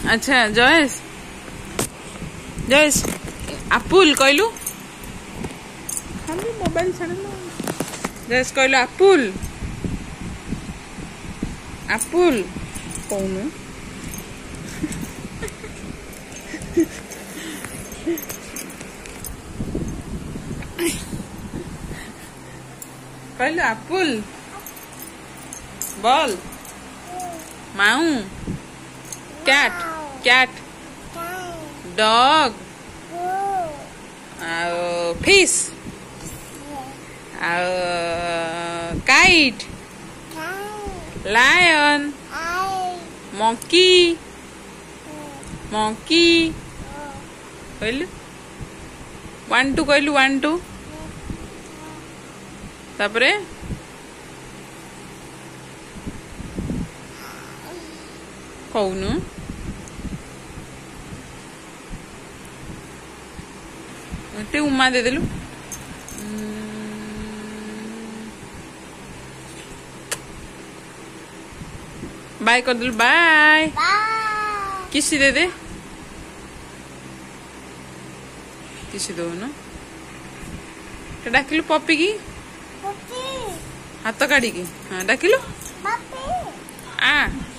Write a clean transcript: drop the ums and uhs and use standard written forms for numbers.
अच्छा जयेश जयेश आपुल कहलु खाली मोबाइल छाड़ जयेश कहलु आपुल आपुल कौन कहलु आपुल बॉल माऊ cat cat dog fish kite lion monkey monkey कहलु 1 2 कहलु 1 2 तापरे कौनु टे उमा दे देलु बाय कर देलु बाय किसी दे दे किसी दो न डाकिलु पप्पी की हाथ काढ़ी की हाँ डाकिलु आ